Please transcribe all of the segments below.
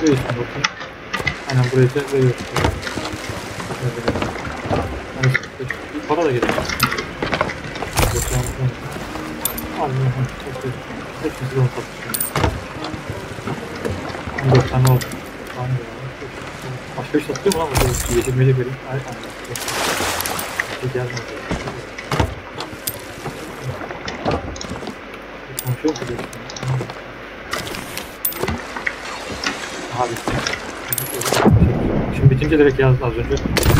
Veriyorsun bakın. Aynen buraya da veriyorsun. Yani para da geliyor. Aynen. Hepsi de onu satıyor. 14 tane oldu. Aynen. Başka bir satıyor mu lan? Yeşil mecil vereyim. Aynen. Bir gelmez. Konuşuyor musun? Abi. Şimdi bitince direkt yazdı az önce.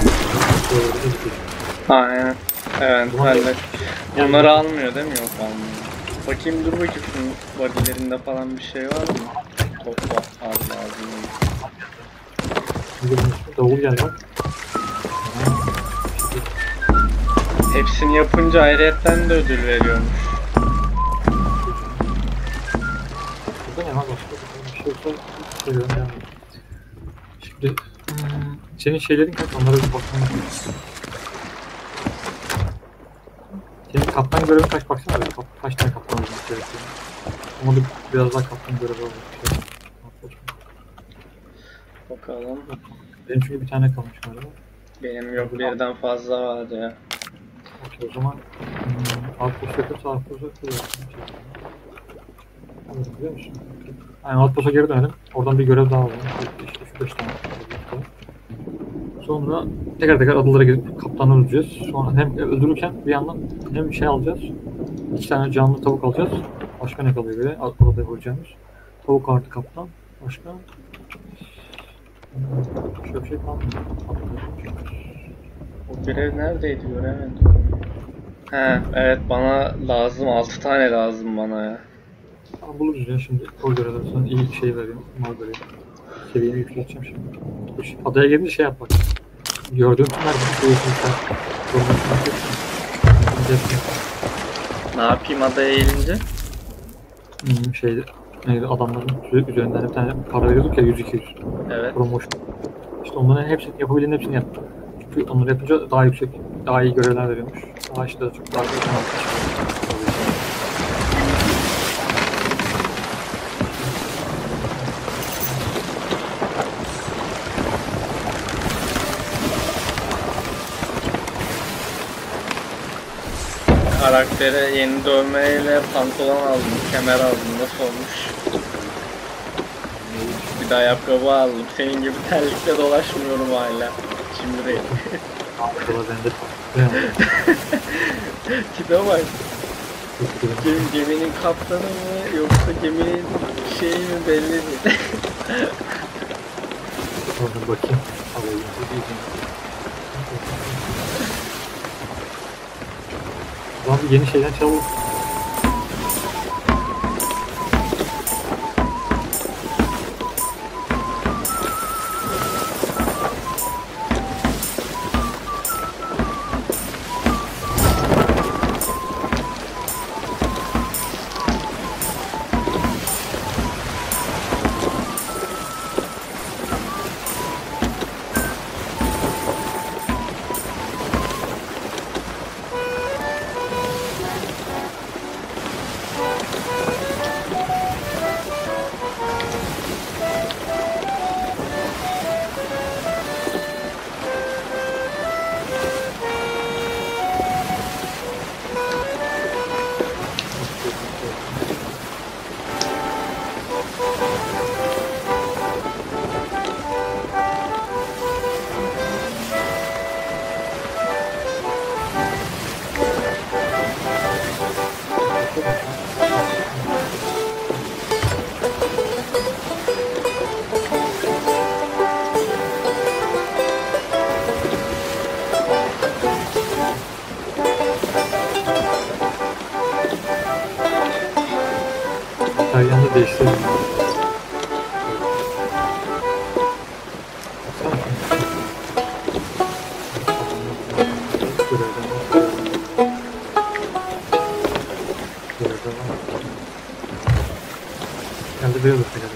Aynen. Evet, hallet. Bunları almıyor değil mi? Yok almıyor. Bakayım dur bakayım şunun bodylerinde falan bir şey var mı? Topla. Az lazım. Davul geldi bak. Hepsini yapınca ayrıyetten de ödül veriyormuş. Burada ne var başka bir şey yoksa söylüyorum yani. Şimdi senin şeylerin kaç onlara bir baksana. Senin kaptan görevin kaç baksana böyle kaç tane kaptan olması gerekiyor. Ama da biraz daha kaptan görevi olmak Bakalım. Benim çünkü bir tane kalmış galiba. Benim yok, birden fazla vardı ya. Okey, o zaman outpost yakınsa outpost'a kılıyorsun. Biliyor musun? Yani outpost'a geri dönelim. Oradan bir görev daha alalım. İşte şu 5 tane. Sonra tekrar adalara gidip kaptanı öldüreceğiz. Sonra hem öldürürken bir yandan hem şey alacağız. 2 tane canlı tavuk alacağız. Başka ne kalıyor böyle? Adada yapacağımız. Tavuk artı kaptan. Başka? Başka bir şey kalmıyor. O görev neredeydi göremedim. He evet, bana lazım, 6 tane lazım bana ya. Tamam, buluruz ya şimdi. O görevden sonra iyi şey veriyorum. Mal veriyorum. Seviyemi yükselteceğim şimdi. Adaya gelince şey yap bak. Gördüğüm tüm herkesi seviyesini Ne yapayım adaya eğilince? Şeyde neydi adamların sürekli üzerinden bir tane para veriyorduk ya 100-200. Evet. Promotion. İşte onların hepsini yapabildiğin hepsini yap. Çünkü onları yapınca daha yüksek, daha iyi görevler veriyormuş. Daha işte çok daha iyi Karaktere yeni dövmeyle pantolon aldım, kemer aldım, nasıl olmuş? Bir de ayakkabı aldım, senin gibi terlikle dolaşmıyorum hala. Şimdi değil. Tipe bak. Geminin kaptanı mı yoksa geminin şeyi mi belli değil. Oradan bakayım. Abi yeni şeyden çalalım. İtalyan'da değiştirdim. Kendi beyaz atıyor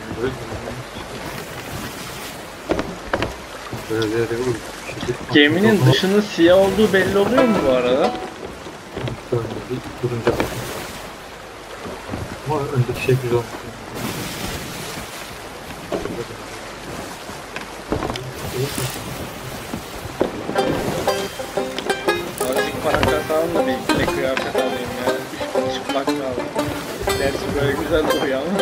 böyle. Geminin dışının siyah olduğu belli oluyor mu bu arada? Durunca ama öndeki şey güzel olmuş. falan da bir iki de kıyafet alayım ya. Üç çıplak kaldım. Gerçi böyle güzel oluyor ama.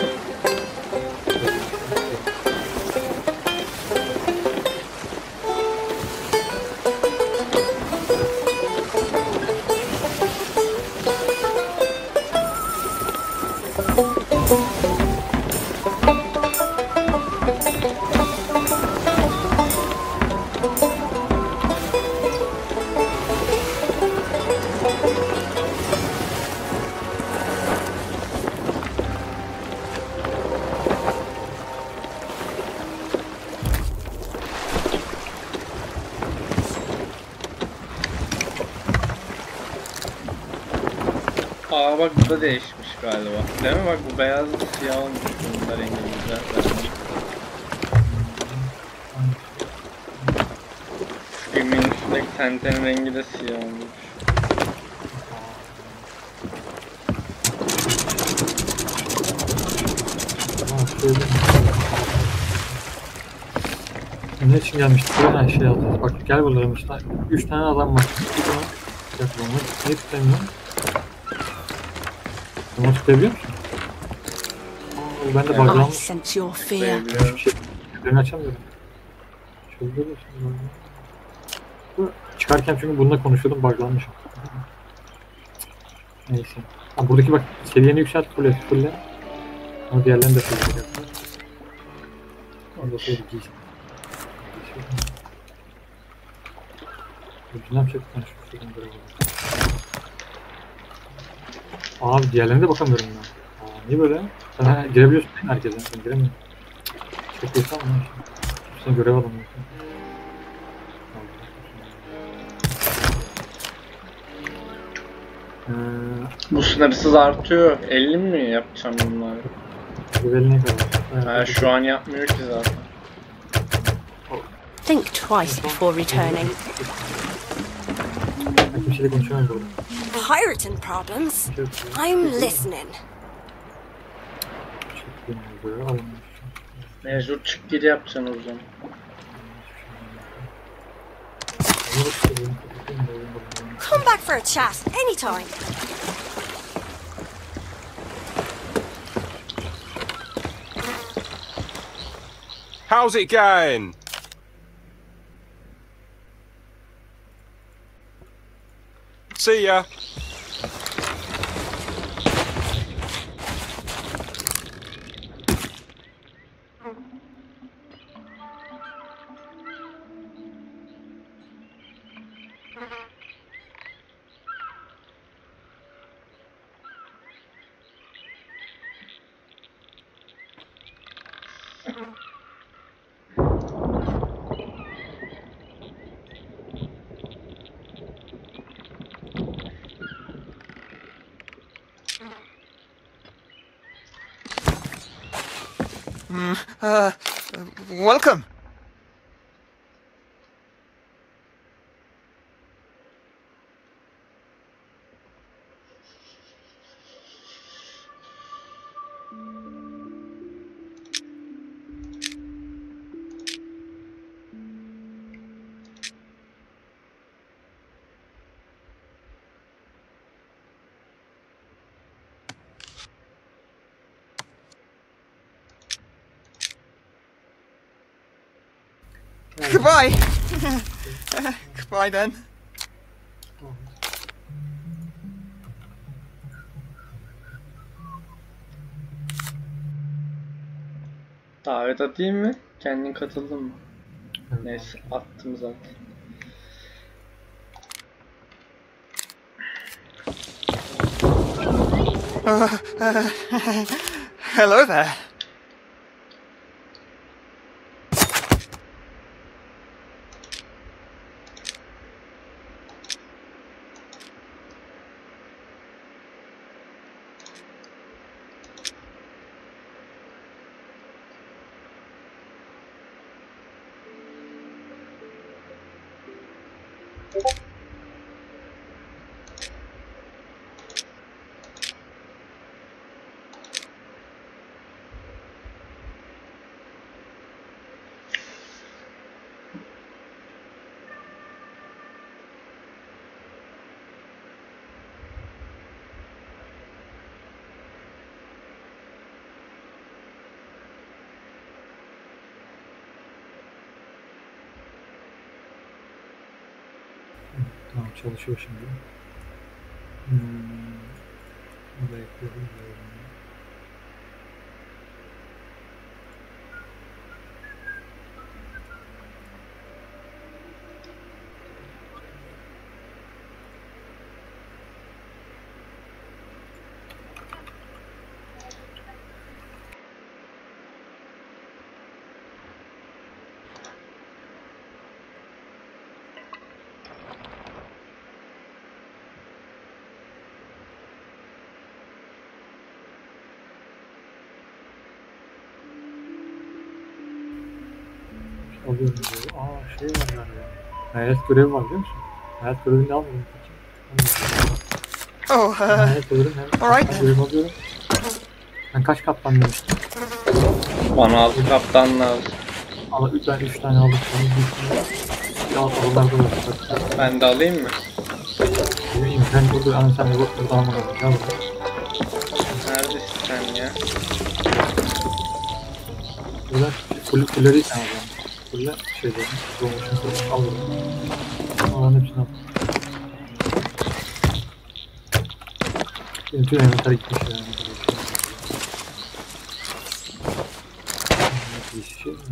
Aa bak bu da değişmiş galiba. Değil mi? Bak bu beyaz siyah olmuş. Bunun da rengi güzel. Şu geminin üstündeki tentenin rengi de siyah olmuş. Ne için gelmiştik? Buraya her şey alacağız. Bak gel buralara işte. 3 tane adam var. Yapılanlar. Niye tutamıyorum? Ama tutabiliyor musun? Ben de I buglanmış. sense your fear. Seviliyorum. Ben açamıyorum. Çıldırıyorsun. Çıkarken çünkü bununla konuşuyordum, buglanmışım. Neyse. Ha, buradaki bak seviyeni yükselt, fulle. Ama diğerlerini de fulle yaptı. Orada şöyle giysin. Ne yapacak? Ben şu şuradan böyle bakayım. Abi diğerlerine de bakamıyorum ben. Niye böyle? Sen girebiliyorsun değil mi herkese? Ben giremiyorum. Çok kötü ama ne? Sen görev alamıyorsun. Bu sınırsız artıyor. 50 mi yapacağım bunları? Güveli ne kadar? Ha, şu an yapmıyor ki zaten. Think twice before returning. Ben kimseyle konuşamam burada. Pirating problems? I'm listening. Görev alamıyorsun. Mecbur çık gir yapacaksın o zaman. Come back for a chat anytime. How's it going? See ya. Welcome. Goodbye. Goodbye then. Davet atayım mı? Kendin katıldın mı? Neyse attım zaten. Hello there. Tamam çalışıyor şimdi. Buraya ekliyorum. Alıyorum diyor. Şey var yani. Hayalet görevi var biliyor musun? Hayalet görevini almadım peki. Oh, Hayalet görevim alright hem then. görevimi alıyorum. Ben kaç kaptan demiştim? Bana 6 kaptan lazım. Ama ben 3 tane aldım. Ya oralarda var. Ben de alayım mı? Ben burada hani sen de burada almadan. Gel buraya. Neredesin sen ya? Burada fulleri sen alacağım. Fuller şeyleri. Promotion alıyorum. Onların hepsini al. Benim tüm envanter gitmiş yani. Bir şey mi?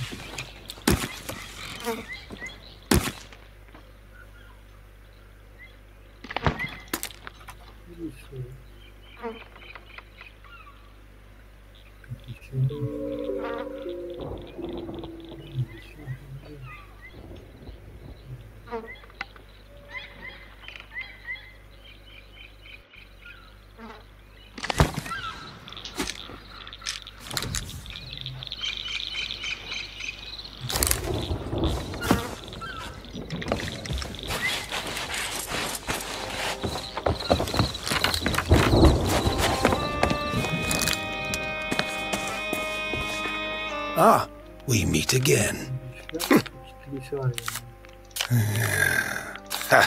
Ah, we meet again. Bir şey var yani. Ha,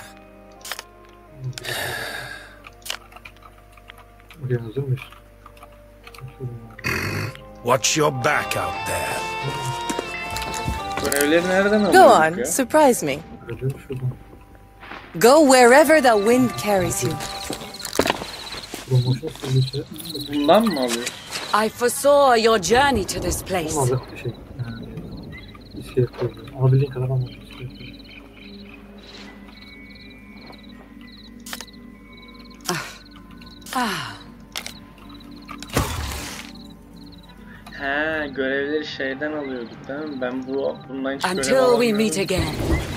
Okey, hazır mıyız? watch your back out there. Görevleri nereden Go alıyorduk on, ya? surprise me. Aracı şuradan. Go wherever the wind carries you. Promotion fullisi. Bundan mı alıyor? I foresaw your journey to this place. Ama şey. İskelet koyuyor. Alabildiğin kadar almak istiyorum. He, görevleri şeyden alıyorduk değil mi? Ben bundan hiç görev Until we alamıyorum. meet again.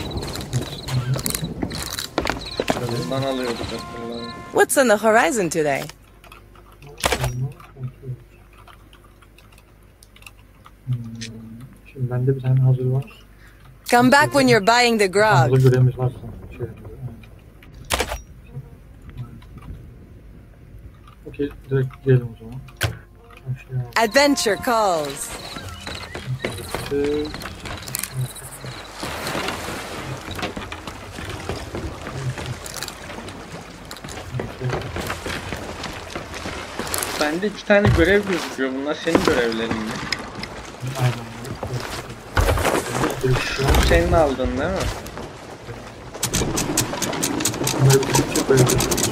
Bundan alıyorduk hatırladım. What's on the horizon today? Şimdi bende bir tane hazır var. Come back when you're buying the grog. Hazır görevimiz varsa. Şey yapıyor. Okey, direkt gidelim o zaman. Şey yapalım. Adventure calls. Bende 2 tane görev gözüküyor. Bunlar senin görevlerin mi? Aynen. Bu senin aldın değil mi? Bunları bir küçük böyle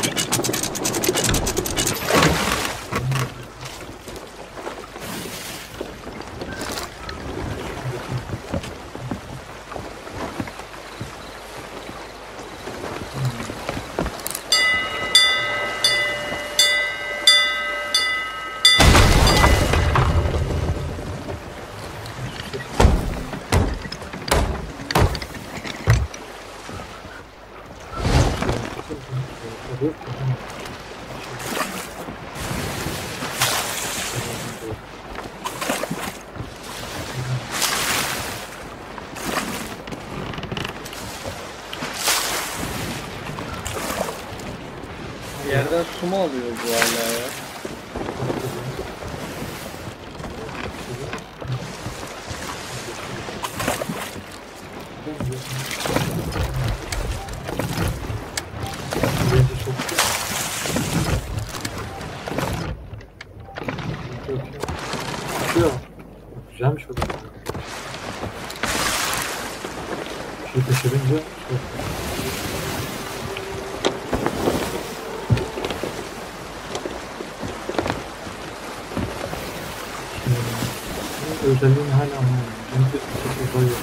Bir yerden su mu alıyor bu hala ya? Güzelmiş o da. Şey taşırınca özelliğini hala anlamıyorum. Çünkü çok uzay yok.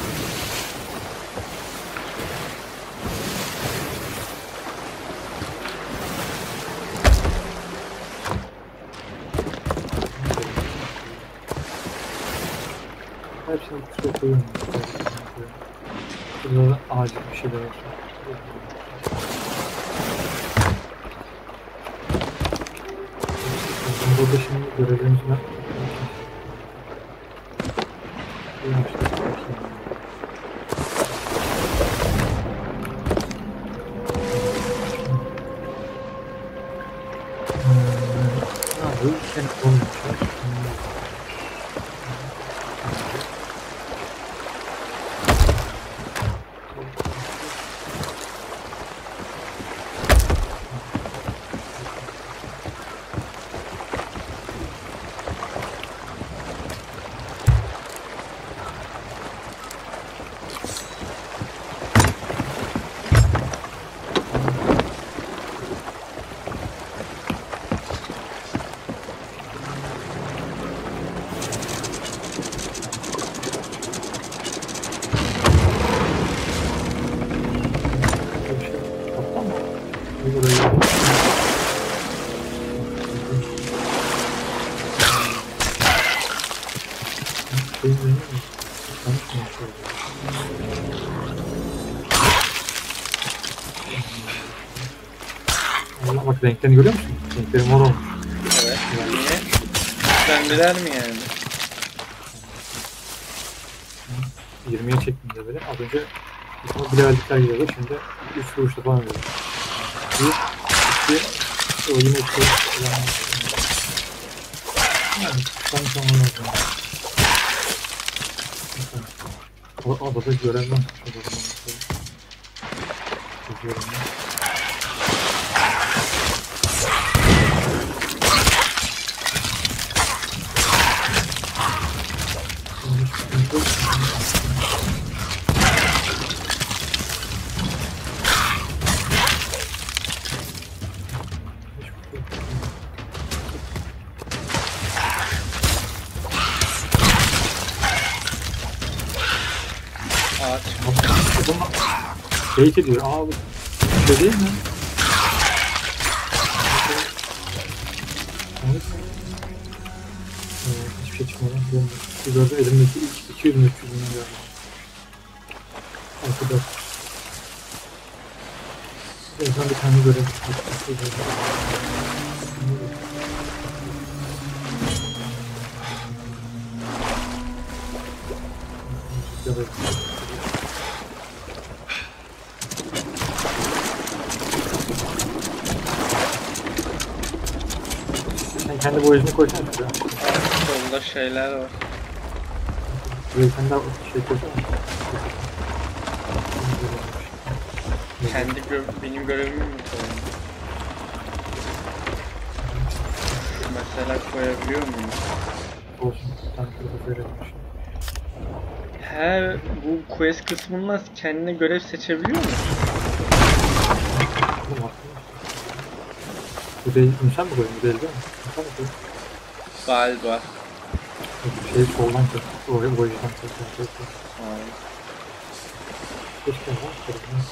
Hepsini kusura koyuyorum. Burada da acil bir şeyler var. Burada şimdi görevimiz var. Bu seni olmuşlar. Allah bak renklerini görüyor musun? Renkleri mor olmuş. Evet. Niye? Güçlendiler mi yani? 20'ye çektim de böyle. Az önce bir levellikler gidiyordu. Şimdi 3 vuruşta falan veriyor. 1, 2, o yine 2. Yani tam lazım. Adada görev var. Geziyorum ben. Ağaç. Fake ediyor. Aa bu şey değil mi? Evet. Hiçbir şey çıkmadı. Bir gördüm elimdeki ilk 200 mü 300 mü gördüm. Arkadaş. İnsan bir tane görev. Evet. Sen kendi boyacını koysana şuraya. Solda şeyler var. Buraya sen daha şey koysana. Benim görevimi mi koyayım? Mesela koyabiliyor muyum? Olsun. Sen şurada böyle yapmış. He, bu quest kısmında kendine görev seçebiliyor musun? Bu değil, insan mı koyun? Bu değil değil mi? İnsan mı koyun? Galiba. Şey soldan koy. Oraya boyacıdan koy. Hayır. Keşke var.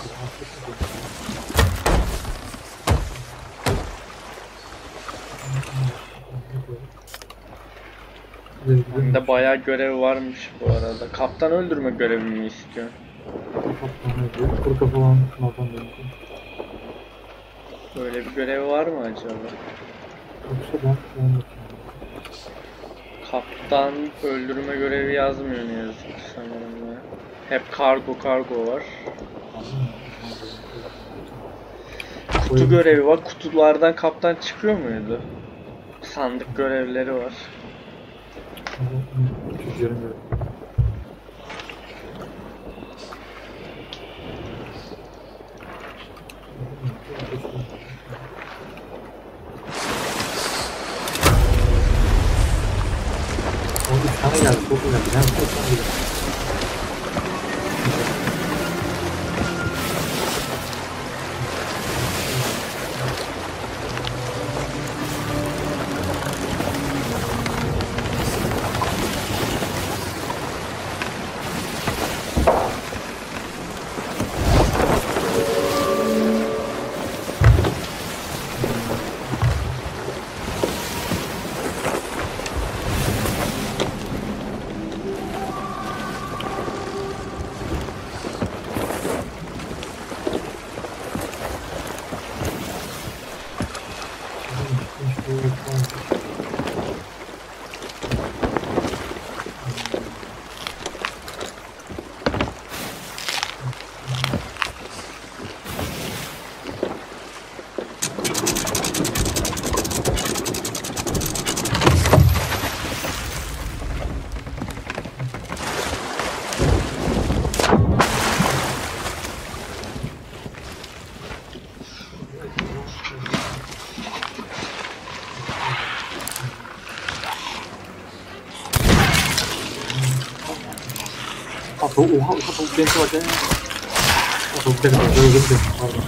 Bende bayağı görev varmış bu arada. Kaptan öldürme görevimi istiyor. Kuru kafa olan şunlardan dönüyor. Böyle bir görev var mı acaba? Yoksa ben yapayım. Kaptan öldürme görevi yazmıyor ne yazık ki sanırım ya. Hep kargo var. Kutu görevi var. Kutulardan kaptan çıkıyor muydu? Sandık görevleri var. Çözüyorum böyle. O 3 tane geldi. Çok güzel. Ben çok güzel. Oha tavuk denizi var ya. Tavuk denizi var. Özür dilerim. Pardon.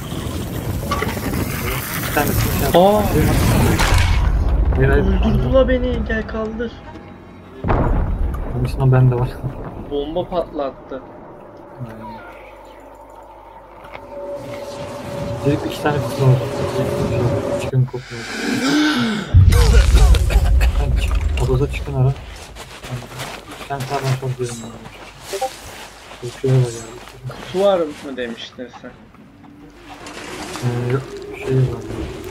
Bir tanesini şey yaptım. Aa! Hayır. Öldürdü la beni, gel kaldır. Aynısından bende var. Bomba patlattı. Dedik 2 tane kısım oldu. Çıkın kokmuyor. Odada çıkın ara. Sen sağdan çok yerim var. Korkuyor var yani. Kutu var mı demiştin sen? Yok şey var.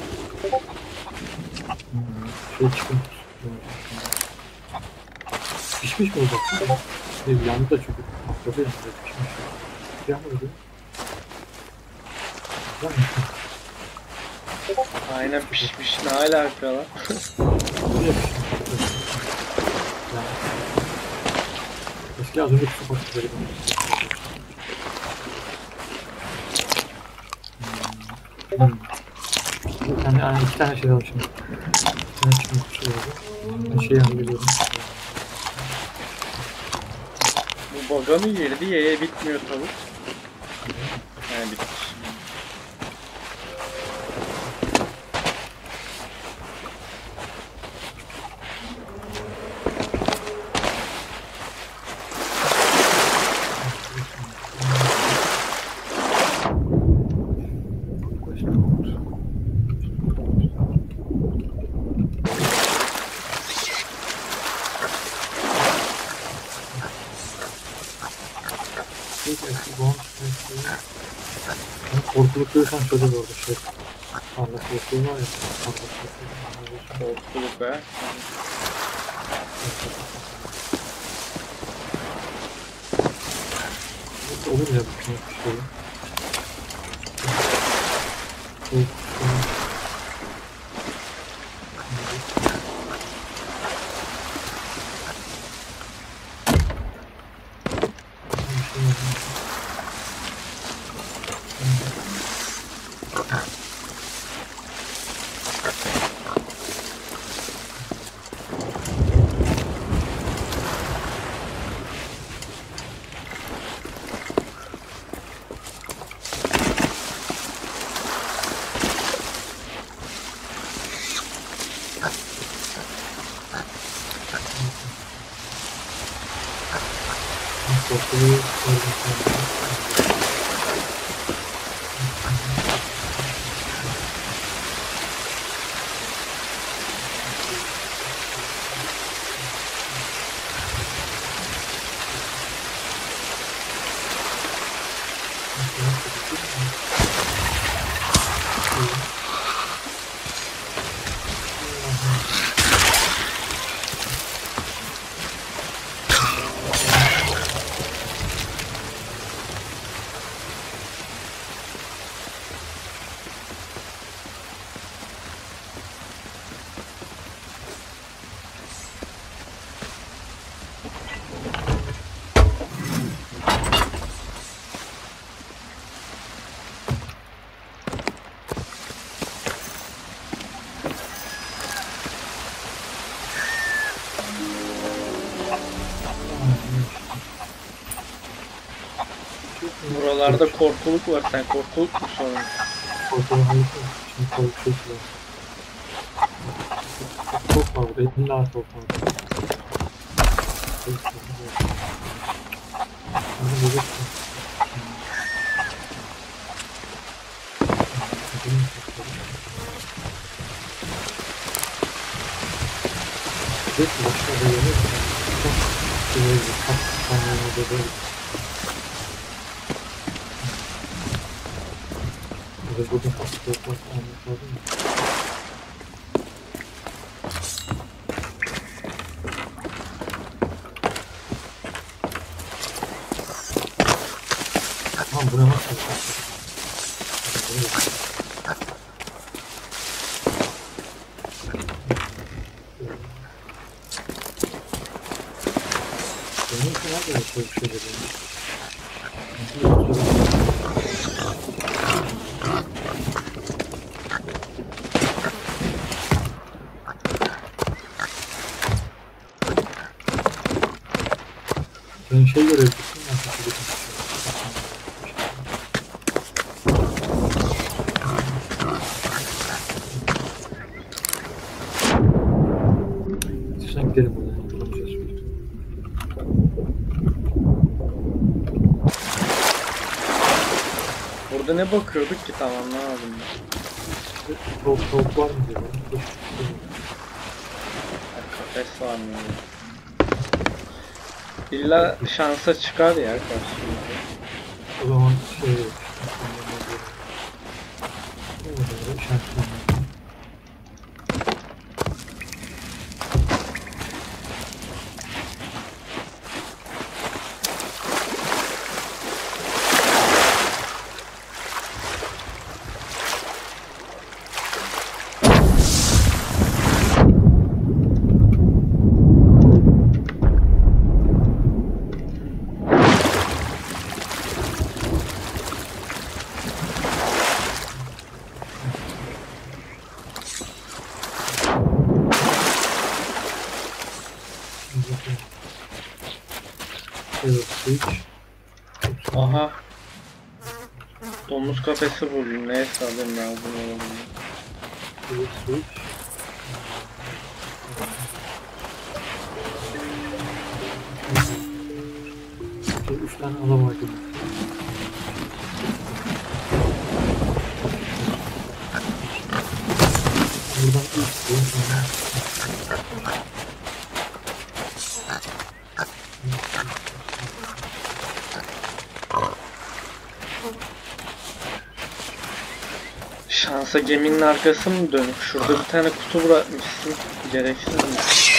Şey çıkın. Pişmiş mi olacak? Yandı da çünkü. Atladı yandı. Pişmiş. Yandı da. Aynen pişmiş, ne alaka lan? Eski az önce kutu patladı. Yani 2 tane şey aldım şimdi. Bir tane çıkmış kutu oldu. Ben şey yapıyorum. Bu baga mı girdi? Yeye bitmiyor tavuk. He bitmiş. Korkuluk görürsen şöyle bir orada şey. Parlak korkuluğu var ya. Parlak korkuluğu. Korkuluk be. Olur ya bu şöyle. Buralarda korkuluk var, sen korkuluk mu sorun? Korkuluk hayır. Şimdi tavuk şey var. Çok var burada. İlla çok var. Başka bir yere bugün hasta olmak lazım mı? Tamam buraya nasıl benim kadar da şey dedim. Ben şey görebilirsin ya. Burada ne bakıyorduk ki, tam anlamadım ben. Tavuk var mı diyor. Kafes var mı? İlla şansa çıkar ya karşımıza. O zaman şey yok. Şanslı. Aha. Domuz kafesi buldum. Neyse alayım lazım olanı. Switch. 3 tane adam var gibi. Buradan ilk Şansa geminin arkası mı dönük? Şurada bir tane kutu bırakmışsın. Gereksiz mi?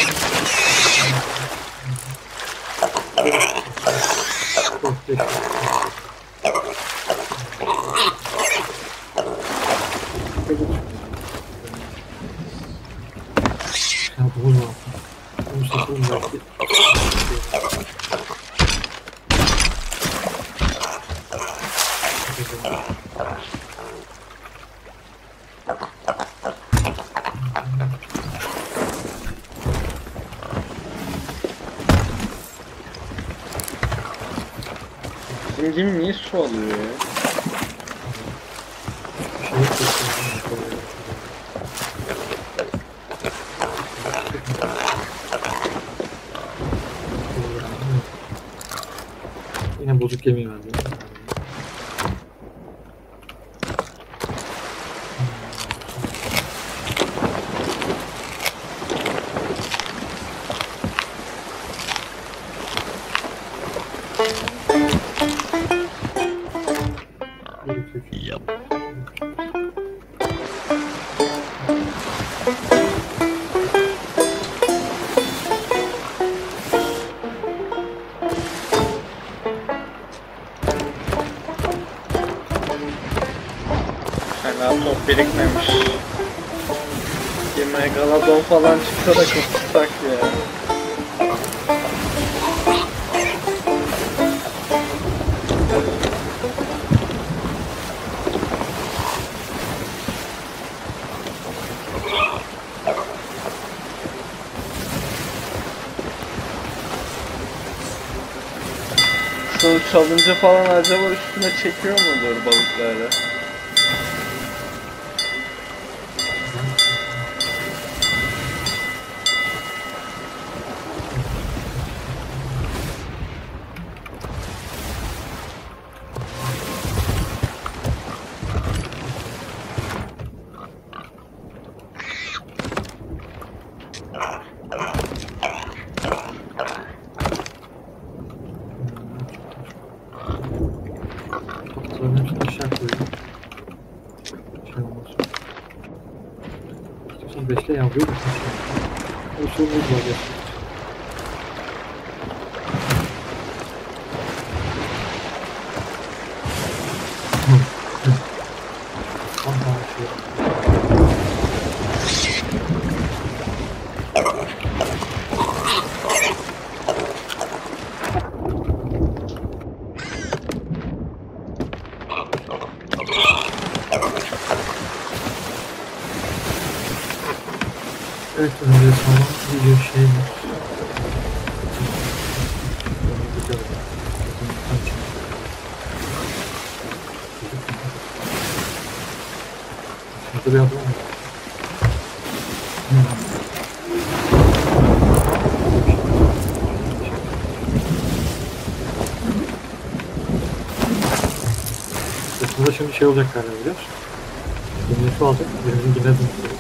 Ya bu ne? Bu sakın belki. Bizim gemi niye su alıyor ya? Yine bozuk gemi verdi. Yep. Fena top birikmemiş. Bir megalodon falan çıksa da kurtulsak ya. Şunu çalınca falan acaba üstüne çekiyor mudur balıkları? Kapıların hepsini aşağı koyuyorum. Şey olmaz. İstiyorsan bekle yavruyu da kaçıyor. O sorumuz var ya. Tamam şey. Evet, önce tamam bir şey var. Şurada bir adam var. Burada şimdi şey olacak galiba biliyor musun? Gemiye su alacak. Geminin gemiye dönüşecek.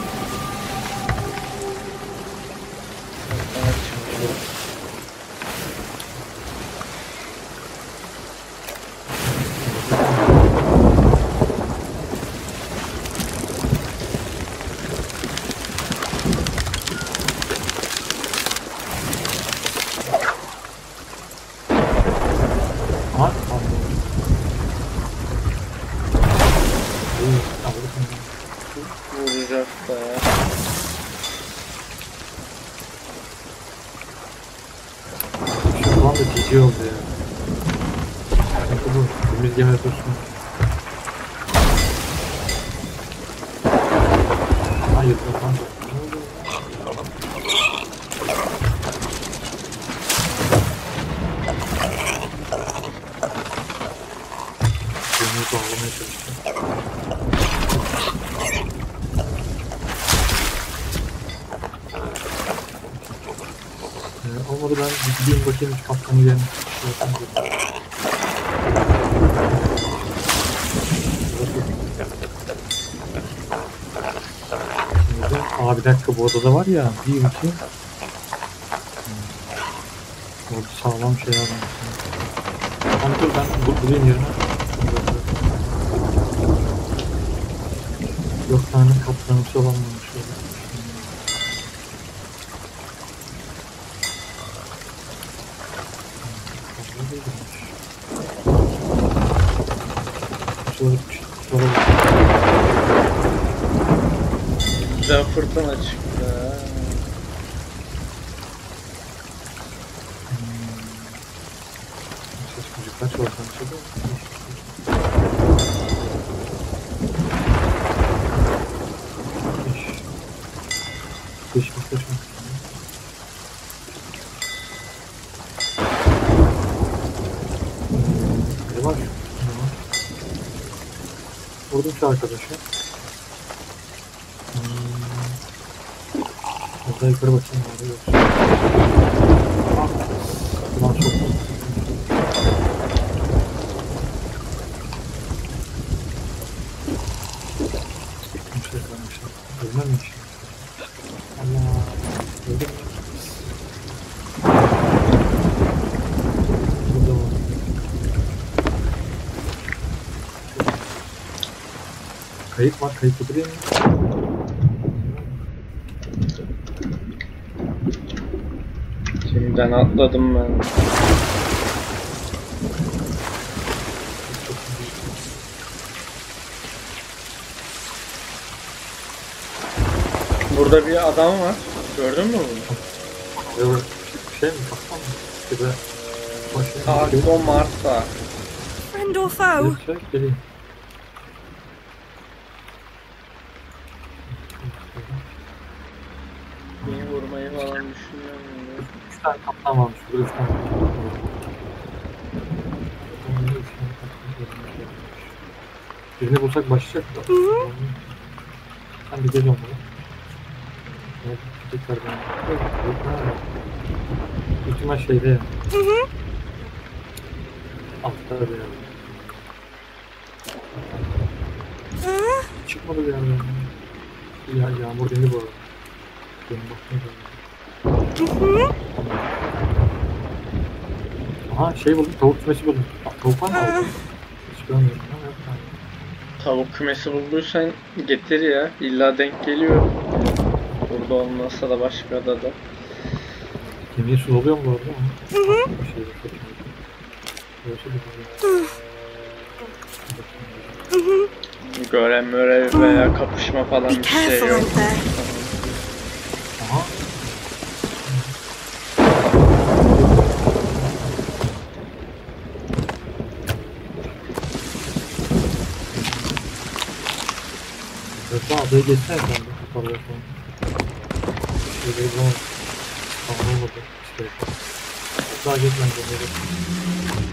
Aha, tamam. İyi, aldık mı? Vuracak da ya. Şu an da GG oldu ya. Sıkıntı bu. Temiz gemi dursun. Hayır, tamam. Gemiyi bağlamaya çalıştım. Olmadı ben bir gideyim bakayım hiç kaptanı gelmiş. Aa bir dakika bu odada var ya bir iki. Orada sağlam şeyler var. Tamam dur ben bulayım yerine. 4 tane kaptanımsı olan varmış orada. Güzel fırtına çıktı. Ses müzikler çalışan bir şey değil mi? Geçmiş. Ne var? Vurdum şu arkadaşı. Burada yukarı bakayım. Orada yok. Ulan çok mu? Bir şey kalmış. Ölmem mi işte? Allah. Öldüm. Burada var. Kayıp var. Kayıp götüreyim mi? Şimdiden atladım ben. Burada bir adam var. Gördün mü bunu? Evet. Şey mi? Kaptan mı? Bir de Argo Marta. Friend or foe? Şey, geleyim. Beni vurmayı falan düşünüyorum. 3 tane kaptan varmış. Burada 3 tane kaptan var. Burada 3 tane kaptan varmış. Birini bulsak başlayacak da. Ben bir geliyorum buraya. Evet, tekrar ben. Yok, ha. Büyük ihtimal şeyde ya. Altta bir yerde. Çıkmadı bir yerden. Ya yağmur dindi bu arada. Benim bakmaya. Aha şey buldum, tavuk kümesi buldum. Tavuk var mı? Hiç görmüyorum. Ha, yok, ha. Tavuk kümesi bulduysan getir ya. İlla denk geliyor. Burada olmazsa da başka adada. Gemiye su oluyor mu bu arada? Bir şey yok. Görev mörev veya kapışma falan Be bir şey careful yok. out there. Aha. Yoksa adaya geçsene sen de. Yukarıya falan. Şöyle bir zaman. Tamam olmadı. İşte. Daha geçmem gerekiyor.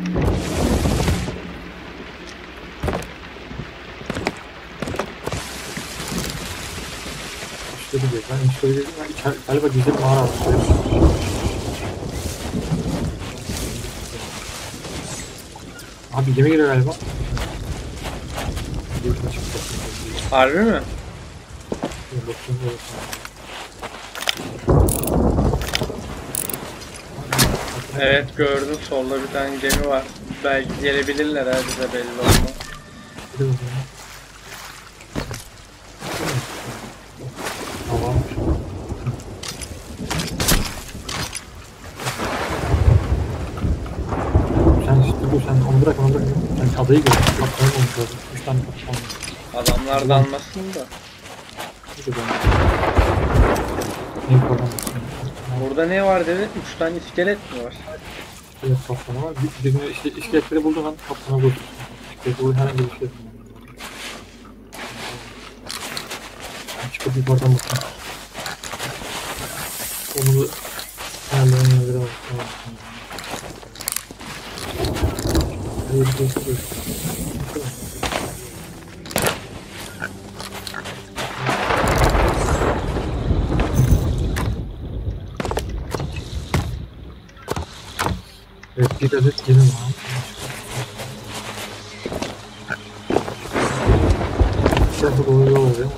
İşte bir ben işte bir galiba gizli bir mağara var. Abi gemi geliyor galiba. yukarı çıkacak. Harbi mi? Bakayım böyle. Evet gördüm, solda bir tane gemi var. Belki gelebilirler ha, bize belli olmaz. Tamam. Sen onu bırak. Sen adayı gör. Kaptanı olmuş lazım. 3 tane kaptan olmuş. Adamlar dalmasın da. Burada ne var dedi? 3 tane iskelet mi var? Evet, kaptanı var. Birini işte iskeletleri bulduğun an kaptana vurursun. İskeletleri bulduğun herhangi bir şey. Çıkıp yukarıdan bakın. Onu da ayarlamaya biraz daha. Evet, bir adet gemi var. Şurada doğru yol oluyor.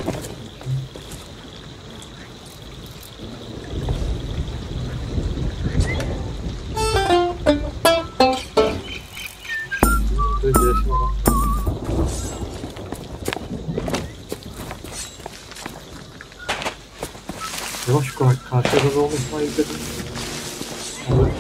Yavaş karşıya da olmasına yükledim. Evet.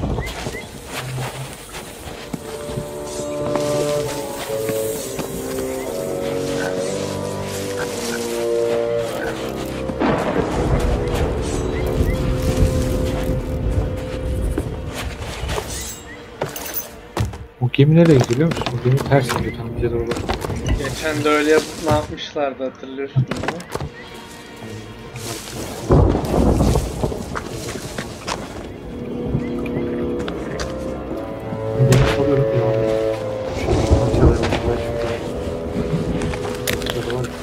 O gemi nereye gidiyor biliyor musun? O gemi ters gidiyor tam bize doğru. Geçen de öyle yapıp ne yapmışlardı, hatırlıyorsun değil mi? Gemi salıyorum ya. Parçalarım var. Şurada var.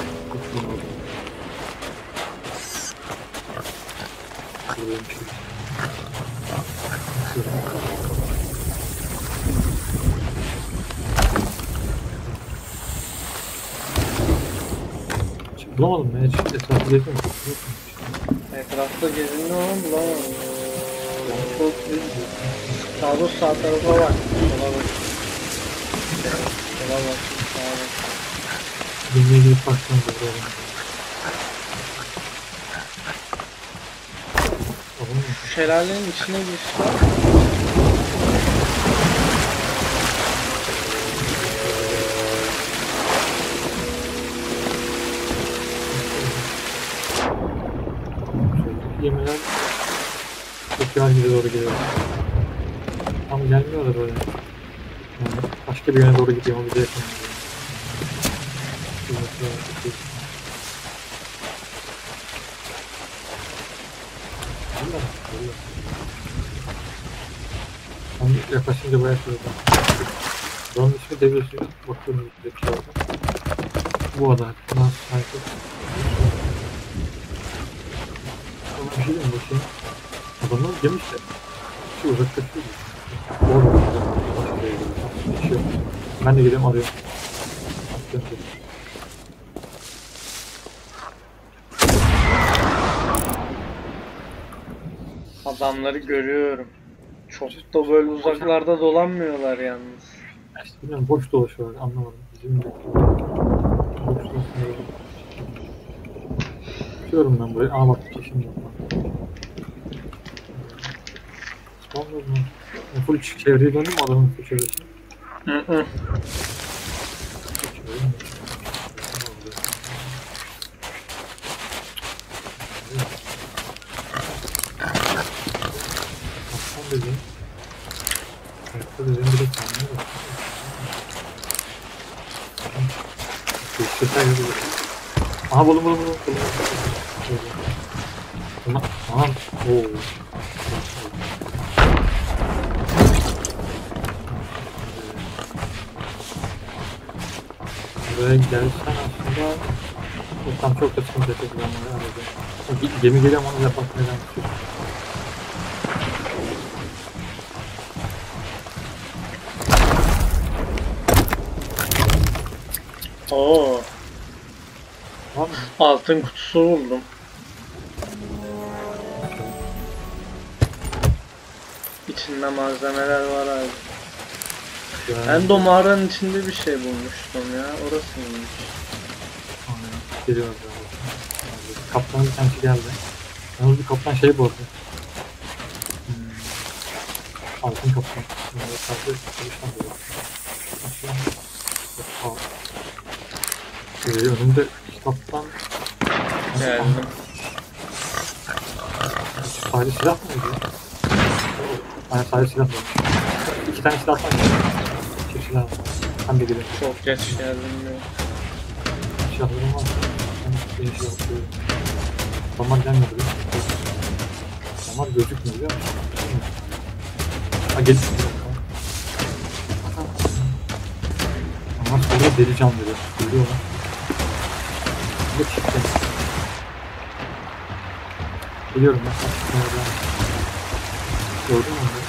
Bulamadım ya, hiç etrafı gezmedim. Etrafta gezindim ama bulamadım. Çok sağda sağ tarafa bak. Sola bak. Sola bak. Sağa bak. Gemiye gidip baksanıza buraya. Şu şelalenin içine girişler. Gemiler çok yönde doğru gidiyor. Tam gelmiyor da böyle. Yani başka bir yöne doğru gidiyor ama bize yakın. Ben yaklaşınca bayağı söyleyeceğim. Buranın ismi Devlet Suyu. Bakıyorum bir şey orada. Bu ada. Nasıl sahip? Ama bir şey diyeyim mi? Bu şey. Adamlar yemiş de. Bir şey uzaklaşıyor. Doğru. Başka bir yere gidiyor. Bir şey yok. Ben de gidiyorum arıyorum. Adamları görüyorum. Çok da böyle uzaklarda dolanmıyorlar yalnız. İşte bilmiyorum, boş dolaşıyorlar, anlamadım. Bizim de boş dolaşıyorlar. Bakıyorum ben buraya. Aa bak şimdi. Spawner mı? Full çevreye döndüm mü adamın full çevresine? Hı. Dediğim. Hayatta dediğim bir de kendine bak. Geçtirsen gibi. Aha buldum. Aha. Ooo. Buraya gelsen aslında tam çok da sıkıntı yapacağım. Gemi geliyor ama onu yapmak neden tutuyor? Oo, Var mı? altın kutusu buldum. İçinde malzemeler var abi. Yani, Ben de o mağaranın içinde bir şey bulmuştum ya. Orası mıymış? geliyoruz ya. Kaptanın bir tanesi geldi. Yalnız bir kaptan şey bu arada. Altın kaptan. Yani sadece çalışan böyle. Önümde kitaptan Geldim. sadece silah mıydı ya? Yani sadece silah var. 2 tane silah var. Çift silah var. Hem de gidelim. Çok geç geldim diyor. Silahlarım var. Ben yeni silah atıyorum. Adamlar gelmedi. Adamlar gözükmüyor biliyor musun? Ha gelip adamlar sonra deli can veriyor. Görüyorlar. Bir de çiftler. Biliyorum ben. Gördün mü onu?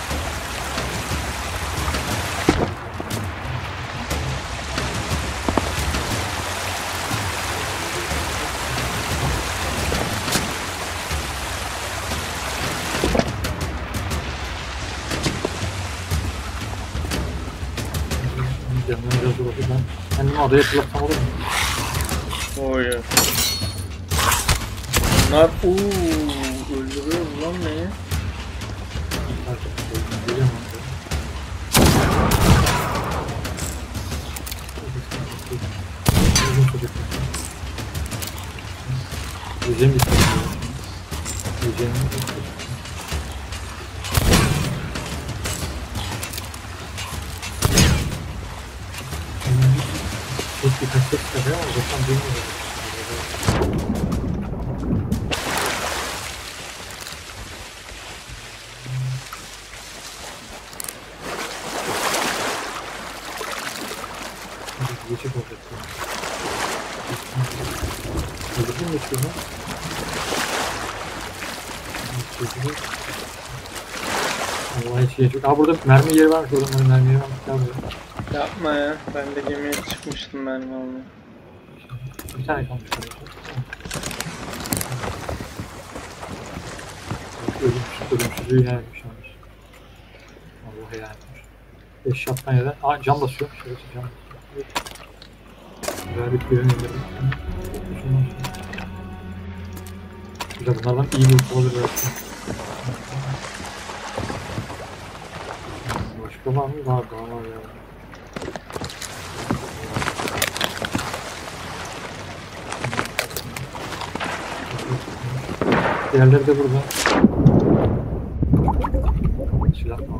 Yanına biraz da bakayım ben. Kendimi adaya fırlatsam olur mu? Oy. Bunlar öldürüyor lan neyi? Geliyor mu? Yiyeceğim bir tane. Yiyeceğim bir tane. Çok bir kaçta çıkıyor ama zaten bilmiyorum. Geçik olacak. Öldürdün mü şunu? Allah hiç yiyecek. Aa burada mermi yeri varmış. Orada mermi yeri varmış. Gel buraya. Yapma ya. Ben de gemiye çıkmıştım ben almaya. Bir tane kalmış. Ölümsüzlüğü ilerlemiş. Allah'a ilerlemiş. 5 şaptan yerden. Aa cam basıyor. Şurası cam basıyor. Güzel bir kuyruğunu indirdim. Güzel bunlardan iyi bir ult olabilir belki. Başka var mı? Daha var ya. Diğerleri de burada. Silah mı?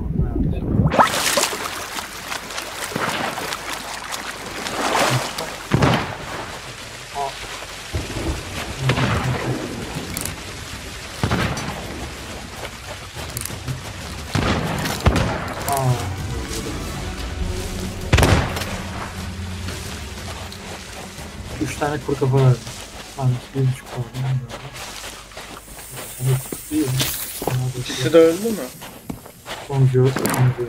Üç tane kuru kafa verdim. Tanesi 1.5 tane. İyi. İkisi de öldü mü? Sonuncu var.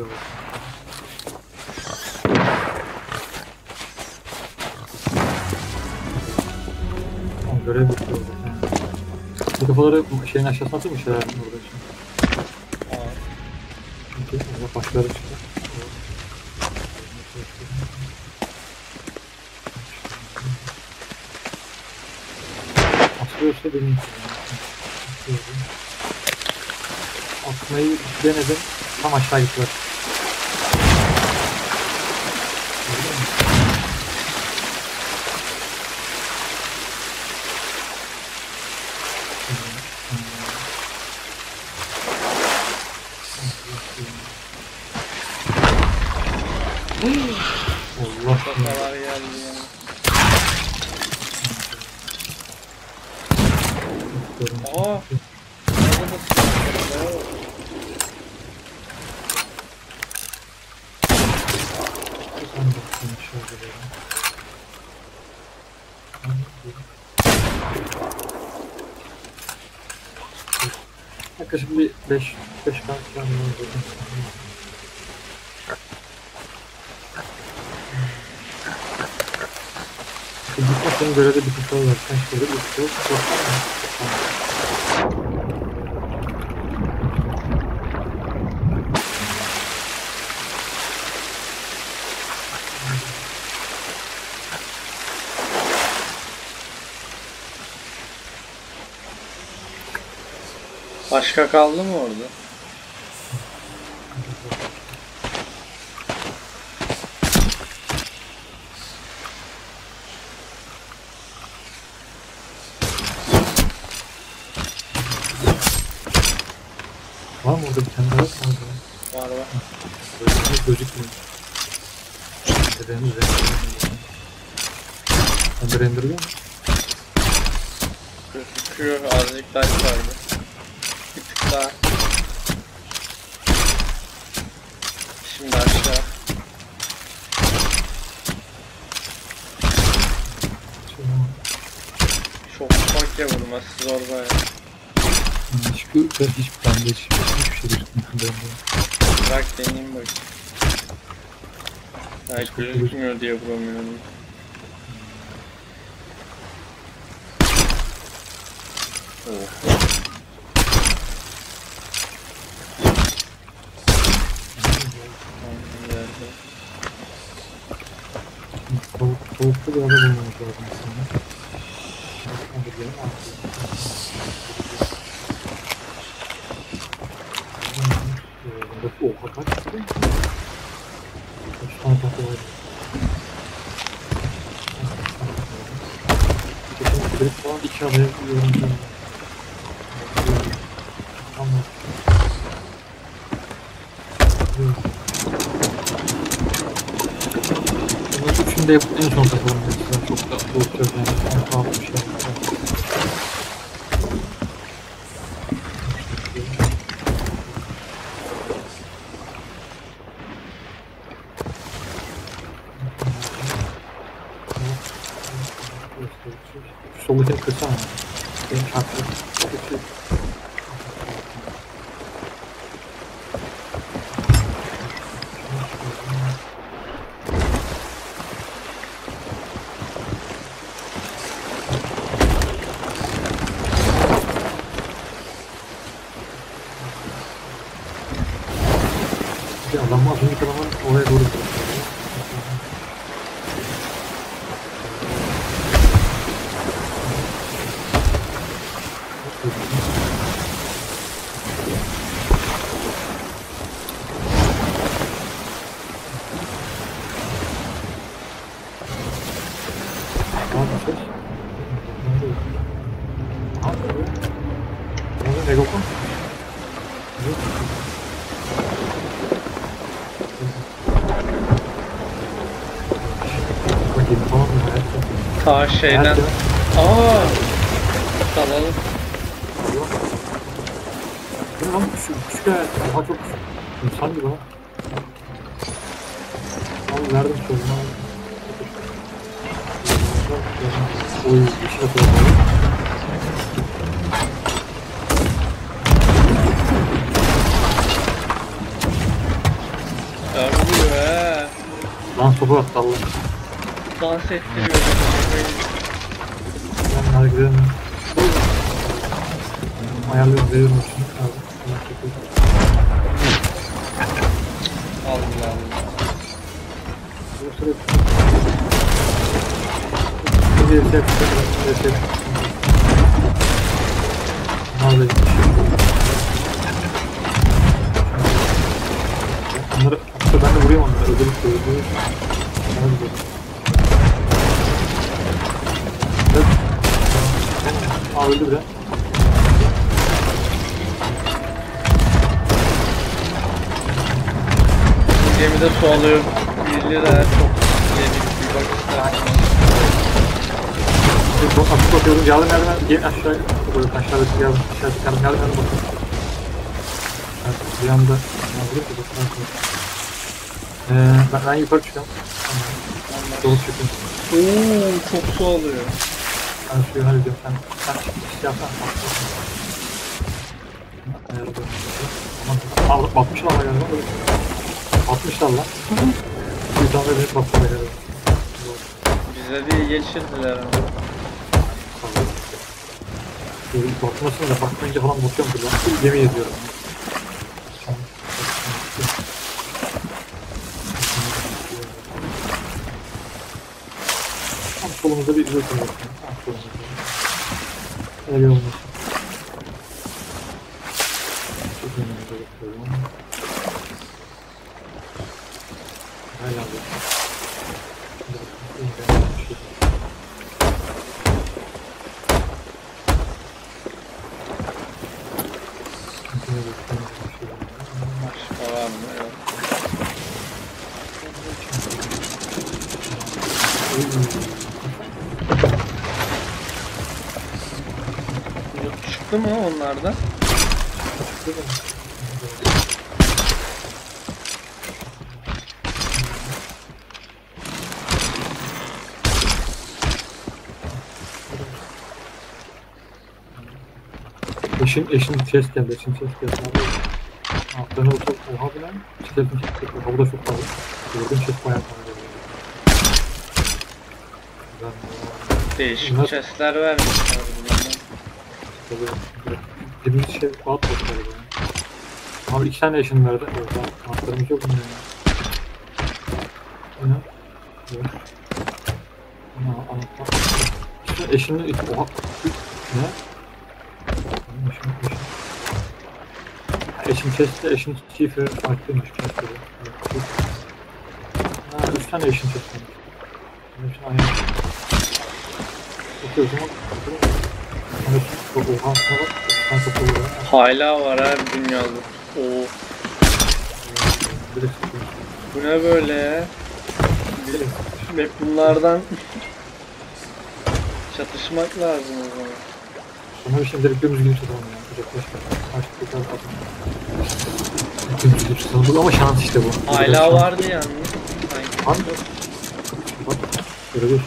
Görev bitiyor orada. Bu kafaları şeyin aşağısına atayım mı şeyler orada şimdi? Çünkü başları çıktı. Aslıyorsa benim atmayı denedim. Tam aşağı gittiler. Allah Kafalar geldi ya. Aa. Yaklaşık bir 5 kan var. Gitme senin görevde bir kutu var. Sen şöyle bir kutu var. Başka kaldı mı orada? Var mı orada bir tane daha var mı? Var var. Gözükmüyor. Render. Sen de renderlıyor musun? Gözüküyor. Azıcık daha yukarıda. Bir tık daha. Şimdi aşağı. Çok ufak ya vurması zor baya. Hiçbir bende hiçbir şey gözükmüyor. Bırak deneyeyim bakayım. Ay gözükmüyor diye vuramıyorum. Oh. Soğukta bir araba bulmamız lazım aslında. Oha kaç çıktı? Kaç tane tahta var? Geçen direkt falan 2 adaya yorumcuyum. Tamam. Bunun üçünü de yapıp en son takılalım. Çok da soğutacağız yani. En pahalı bir şey. Şu soldakini kırsana. Benim çarptım. Adam az önceki adamın oraya doğru gidiyor. Ta şeyden. Aaa! Salalım. Bu ne lan? Küçük hayat. Daha çok insan gibi ha. Abi verdim sorunu abi. Oy bir şey yapalım. Ya vuruyor he. Lan sopa attı Allah. Dans ettiriyor. Ben hadi gidelim. Ayarlıyorum veriyorum şimdi abi. Allah Allah. Onları ben de vurayım onları. Öldürüp öldürüp. Aa öldü bile. Gemide su alıyor. 1 lira çok yedik bir bak istersen. Atıp bakıyorum. Yardım gel aşağı. Aşağıdaki yardım bakın. Bir anda ben yukarı çıkıyorum. Dolu çıkıyorum. Ooo çok su alıyor. Ben suyu hallediyorum. Sen şey yapsana. Aman batmışlar ama galiba. Batmışlar lan. Bir tane de batmışlar galiba. Bize de iyi geçirdiler ama. Böyle bakmasın da bakmayınca falan bakıyorum burada. Yemin ediyorum. Tam solumuzda bir izle koyuyorsun. Tam solumuzda. Öyle olmasın. Çok önemli bakıyorum. Hala bakıyorum. Başka var mı? Yok. Çıktı mı onlardan? Eşin chest geldi, eşin chest geldi abi. Altlarına bu çok oha bilen, chest'in chest geldi. Bu da çok fazla. Gördüğüm chest bayağı fazla. Değişik chestler vermişler bundan. Birinci şey alt boş galiba. Abi 2 tane eşin verdi. Altlarımız yok mu ya? Ne? Evet. Anahtar. İşte eşinin oha. Ne? Eşin chest'te eşin çiftleri farklıymış chest'leri. Ha, 3 tane eşin chest'leri. Eşin aynı. Peki o zaman oha sana bak. Sen çok olur. Hala var her dünyada. Oo. Bu ne böyle ya? Hep bunlardan çatışmak lazım o zaman. Sana bir şey direkt dümdüz gibi tutalım ya. Uzaklaşma. Açtık tekrar atalım. Dümdüz gibi tutalım ama şans işte bu. Hala vardı yalnız. Var mı? Bak. Görebiliyorsun.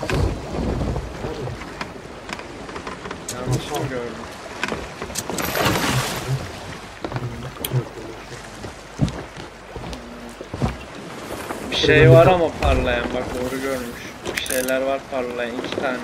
Yanlış mı gördüm? Bir şey var ama parlayan, bak doğru görmüş. Bir şeyler var parlayan, 2 tane.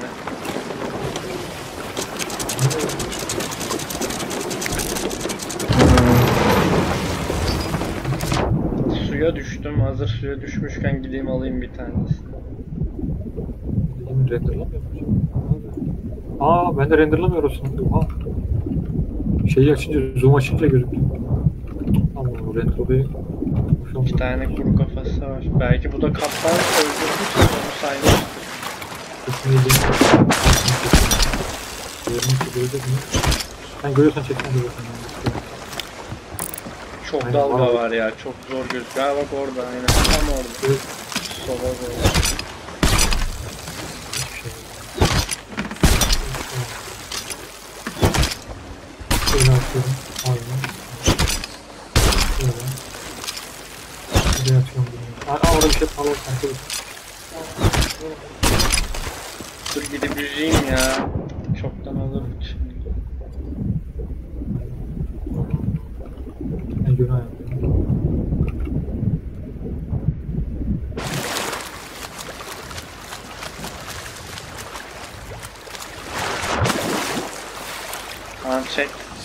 Suya düştüm, hazır suya düşmüşken gideyim alayım bir tanesini. Renderlamıyor musun? Aa ben de renderlamıyorsun. Oha. Şeyi açınca, zoom açınca gözüktü. Tamam bu render olayı. 2 tane kuru kafası var. Belki bu da kaptan öldürdüyse onu saymıştır. Sen görüyorsan çeksen görüyorsun. Çok Aynen, dalga var. var ya, çok zor gözüküyor. Ha bak orada, aynen tam orada. Evet. Sola doğru. Şöyle atıyorum. Aynen. Şöyle. Şöyle atıyorum bunu. Aa orada bir şey falan sanki. Dur gidip yüzeyim ya. Çoktan olur şimdi. Ben günah yapıyorum. Tamam çek.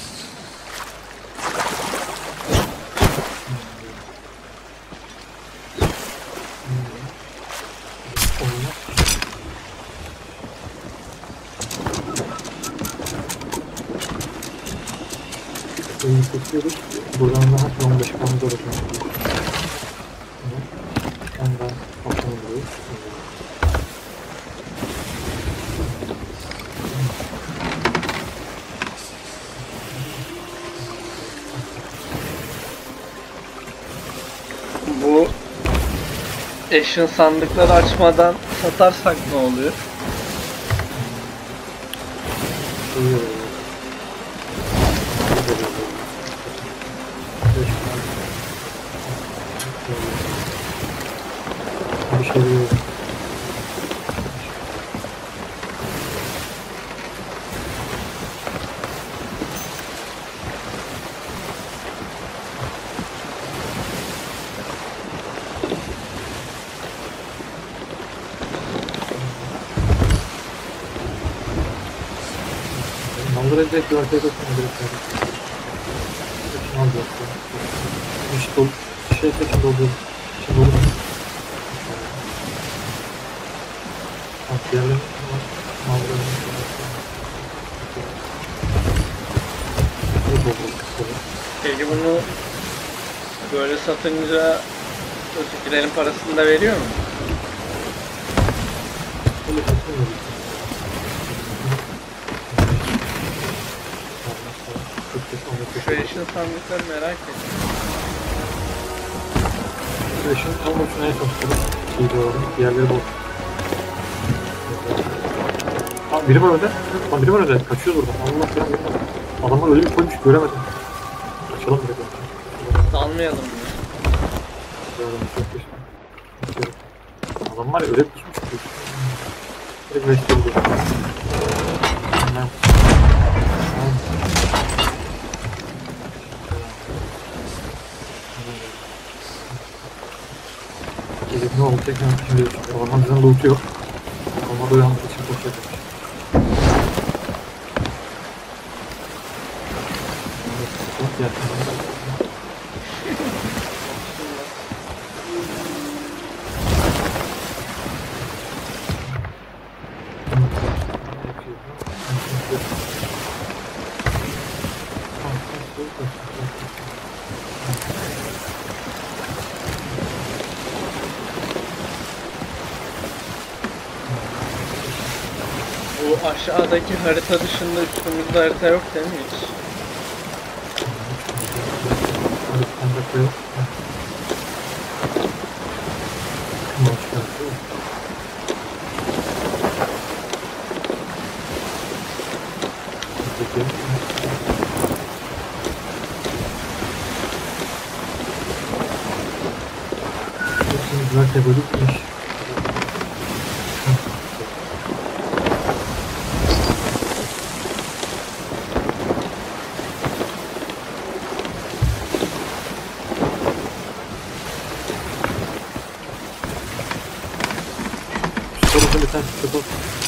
Şeyi seçiyoruz. Buradan daha 15 kamda uğraşıyoruz. Ondan başlamıyoruz. Bu eşin sandıkları açmadan satarsak ne oluyor? Bir şey yok. Onlara direkt bir arkaya koşmaya gerek yok. Hepsini alacağız. İş dolu. Şey seçim dolu. Şimdi olur. Bak diğerlerini mağdurlarını Peki bunu böyle satınca ötekilerin parasını da veriyor mu? öyle satılmıyor. Creation sandıkları merak ettim. Kreşin tam boşuna en son tutalım. İyi doğru. Diğerleri boş. Aa, biri var öde. Lan biri var öde. Kaçıyoruz buradan. Allah selam. Adamlar öyle bir koymuş göremedim. Kaçalım direkt. Salmayalım mı? Adam var ya öyle bir tutmuş ki. Direkt mesleği diyor. Gelip ne olacak yani şimdi adamlar bizden loot'u yok. Adamlar da uyandık için koşacak. Bu aşağıdaki harita dışında üstümüzde harita yok değil mi hiç? Zaten bölükmüş. Sonra bir tane çıkıyor.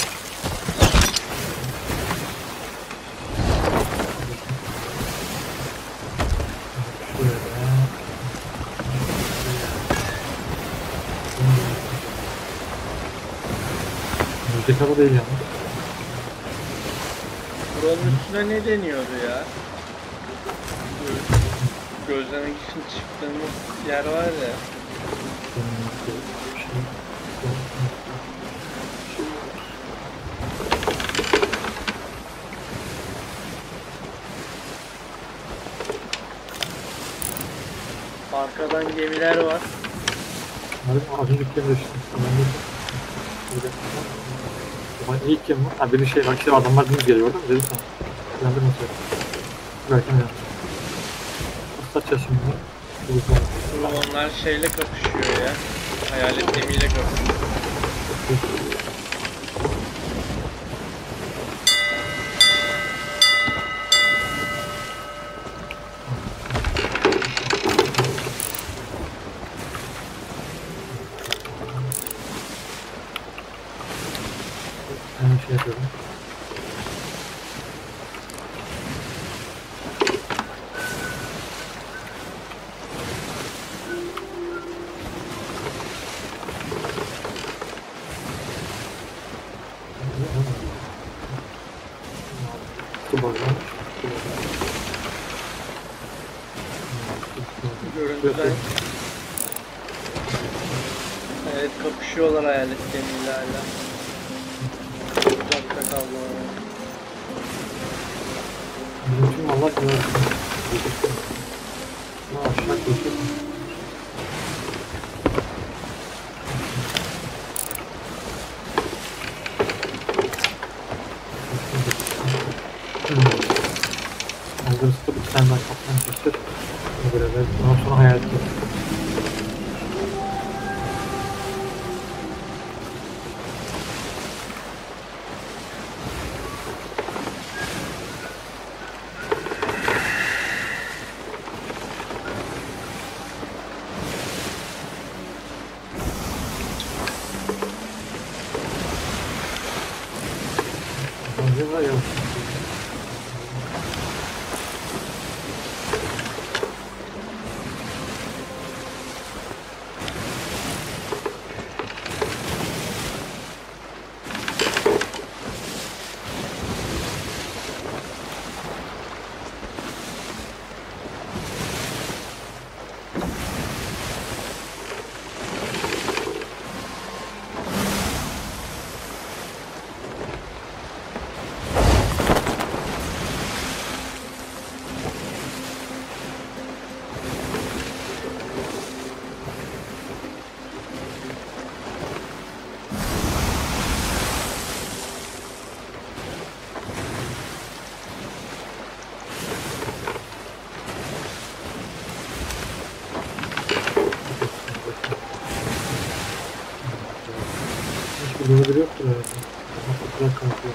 Müzik hava değil yalnız. Buranın üstüne ne deniyordu ya? Gözlemek için çıktığımız yer var ya. Arkadan gemiler var. Abi az önceki gemi işte. Ama ilk gemi var. Ha bir de şey bak işte adamlar dümdüz geliyor orada mı? Dedim sana. Ben de nasıl belki mi yaptım? Nasıl satacağız şimdi? Onlar şeyle kapışıyor ya. Hayalet gemiyle kapışıyor. Hemen şey yapıyorum. Görüntüden evet kapışıyorlar hayalet gemiyle hala. Uzakta kaldılar. Bizim için Allah bilir. Aşağı geçiyor. Aldırısta bir tane daha kaptan kestir. Buna göre de bundan sonra hayal ediyorum. Bence var ya. biri yoktur herhalde. Nasıl bırak kalkıyor.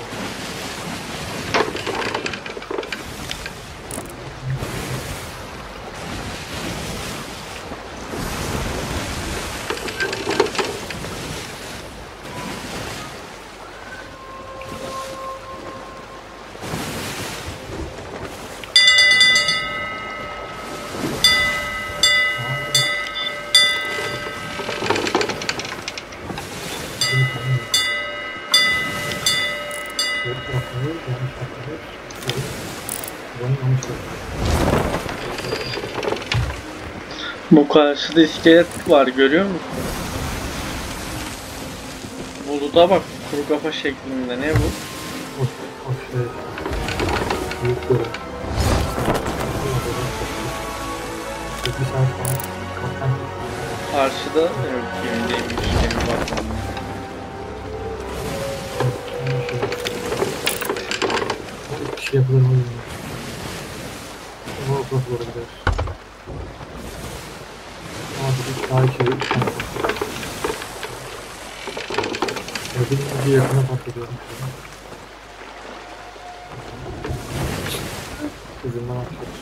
Bu karşıda iskelet var, görüyor musun? Buluda bak, kuru kafa şeklinde. Ne bu? O şey. Büyük görev. Bir saat falan. Kaptan. Karşıda evet, gemideymiş. Gemi bakmam. Bir şey yapılır mı? Ama o kapılara gider. Ama bir daha içeri üç tane patlatıyor. Bir yakına patlatıyorum. Kızımdan atıyoruz.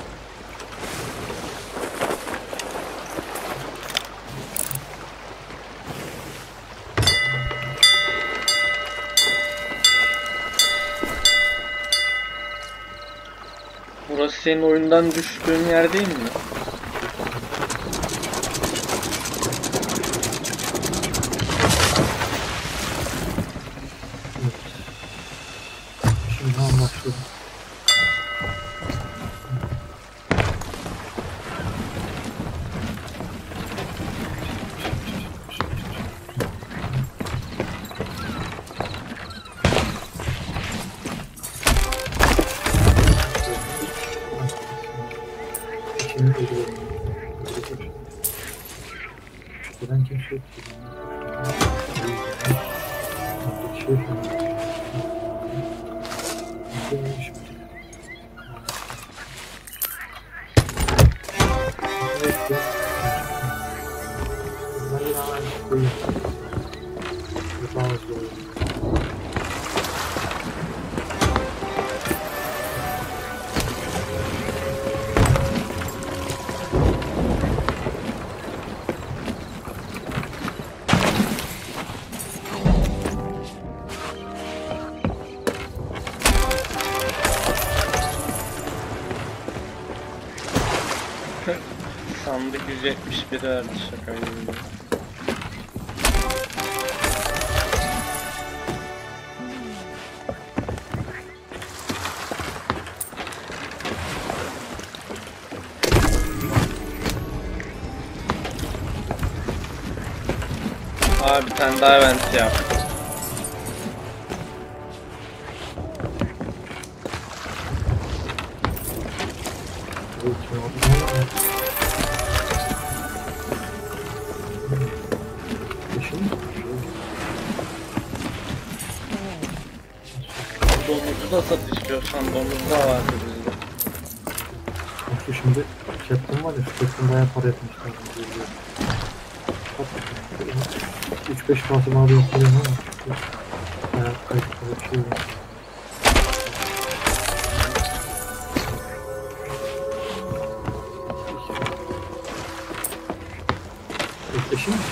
Burası senin oyundan düştüğün yer değil mi? Şimdi anlaşıldı. Şimdi ödüyorum. Buradan kimse yok ki. Bir şey yok. Neymiş bu? Ben yine aynı koyayım. Daha hızlı oluyor. Sandık 171 verdi, şaka gibi. Abi bir tane daha event yap. Domuzu da sat istiyorsan, domuz da vardı bizde. Şu şimdi Captain var ya, şu Captain bayağı para etmişler. 3-5 parça daha da yok biliyorum ama bayağı kayıtlı bir şey var. Eşin mi?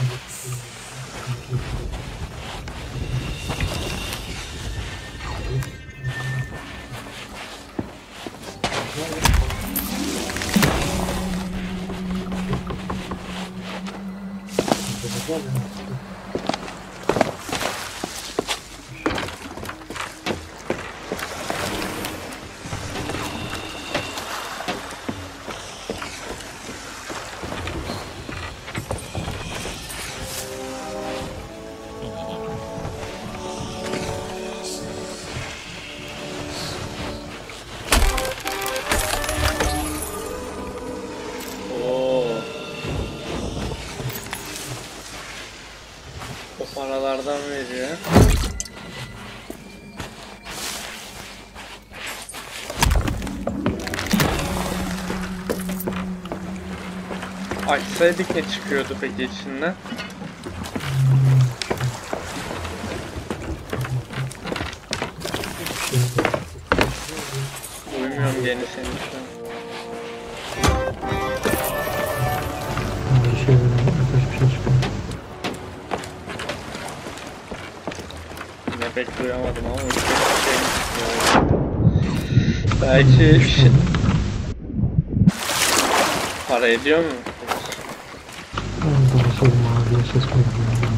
Oo. O paralardan veriyor. Açsaydık ne çıkıyordu peki içinden? Duymuyorum gene seni şu an. Bir şey veriyorum. Arkadaş bir şey çıkıyor. Yine pek duyamadım ama bir şey çıkıyor. Belki şey... Para ediyor mu? Daha sonra maviye ses koyuyorum.